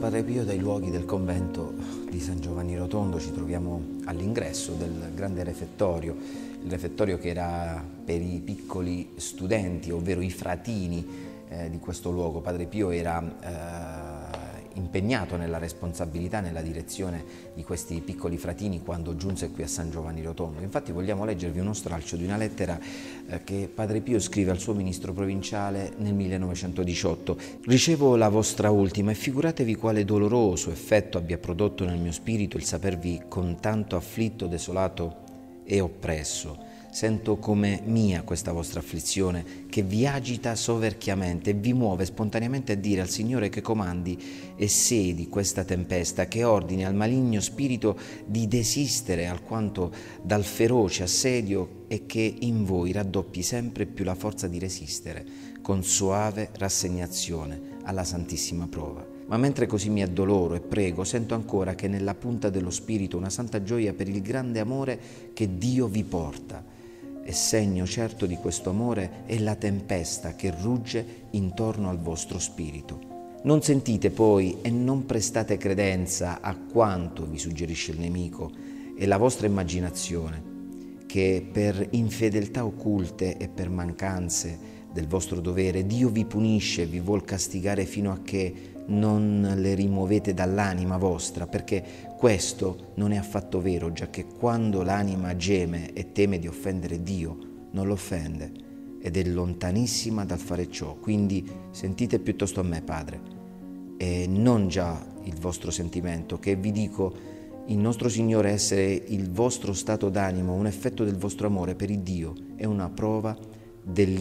Padre Pio dai luoghi del convento di San Giovanni Rotondo. Ci troviamo all'ingresso del grande refettorio, il refettorio che era per i piccoli studenti, ovvero i fratini di questo luogo. Padre Pio era impegnato nella responsabilità, nella direzione di questi piccoli fratini quando giunse qui a San Giovanni Rotondo. Infatti vogliamo leggervi uno stralcio di una lettera che Padre Pio scrive al suo ministro provinciale nel 1918. Ricevo la vostra ultima e figuratevi quale doloroso effetto abbia prodotto nel mio spirito il sapervi con tanto afflitto, desolato e oppresso. Sento come mia questa vostra afflizione che vi agita soverchiamente e vi muove spontaneamente a dire al Signore che comandi e sedi questa tempesta, che ordini al maligno spirito di desistere alquanto dal feroce assedio e che in voi raddoppi sempre più la forza di resistere con soave rassegnazione alla santissima prova. Ma mentre così mi addoloro e prego, sento ancora che nella punta dello spirito una santa gioia per il grande amore che Dio vi porta. E segno certo di questo amore è la tempesta che rugge intorno al vostro spirito. Non sentite poi e non prestate credenza a quanto vi suggerisce il nemico e la vostra immaginazione, che per infedeltà occulte e per mancanze del vostro dovere Dio vi punisce e vi vuol castigare fino a che non le rimuovete dall'anima vostra, perché questo non è affatto vero, giacché quando l'anima geme e teme di offendere Dio, non lo offende ed è lontanissima dal fare ciò. Quindi sentite piuttosto a me, Padre, e non già il vostro sentimento, che vi dico il nostro Signore essere il vostro stato d'animo, un effetto del vostro amore per il Dio e una prova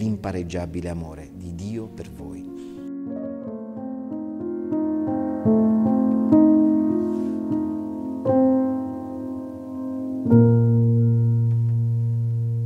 dell'impareggiabile amore di Dio per voi.